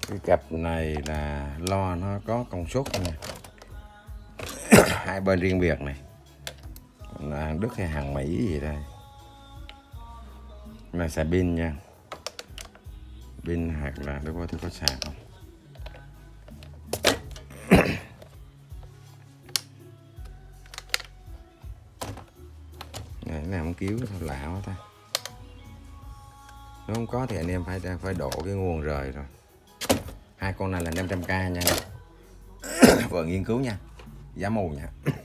Cái cặp này là lo nó có công suất nè, hai bên riêng biệt này, là hàng Đức hay hàng Mỹ gì đây. Mà xài pin nha, pin hoặc là để coi tôi có sạc không. Này làm không cứu thôi, lạ quá ta. Nếu không có thì anh em phải độ cái nguồn rời rồi. Hai con này là 500k nha. Vừa nghiên cứu nha, giá mù nha.